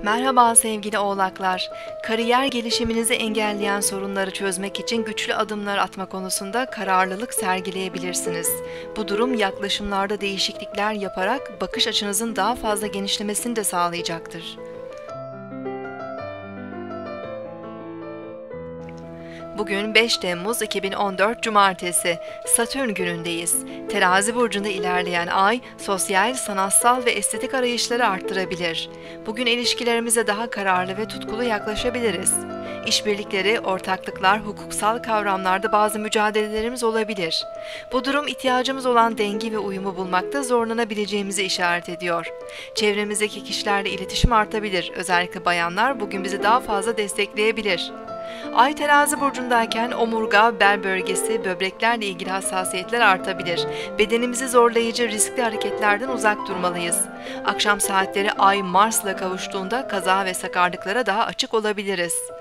Merhaba sevgili oğlaklar. Kariyer gelişiminizi engelleyen sorunları çözmek için güçlü adımlar atma konusunda kararlılık sergileyebilirsiniz. Bu durum yaklaşımlarda değişiklikler yaparak bakış açınızın daha fazla genişlemesini de sağlayacaktır. Bugün 5 Temmuz 2014 Cumartesi, Satürn günündeyiz. Terazi burcunda ilerleyen ay, sosyal, sanatsal ve estetik arayışları arttırabilir. Bugün ilişkilerimize daha kararlı ve tutkulu yaklaşabiliriz. İşbirlikleri, ortaklıklar, hukuksal kavramlarda bazı mücadelelerimiz olabilir. Bu durum ihtiyacımız olan denge ve uyumu bulmakta zorlanabileceğimizi işaret ediyor. Çevremizdeki kişilerle iletişim artabilir. Özellikle bayanlar bugün bizi daha fazla destekleyebilir. Ay terazi burcundayken omurga, bel bölgesi, böbreklerle ilgili hassasiyetler artabilir. Bedenimizi zorlayıcı riskli hareketlerden uzak durmalıyız. Akşam saatleri Ay Mars'la kavuştuğunda kaza ve sakarlıklara daha açık olabiliriz.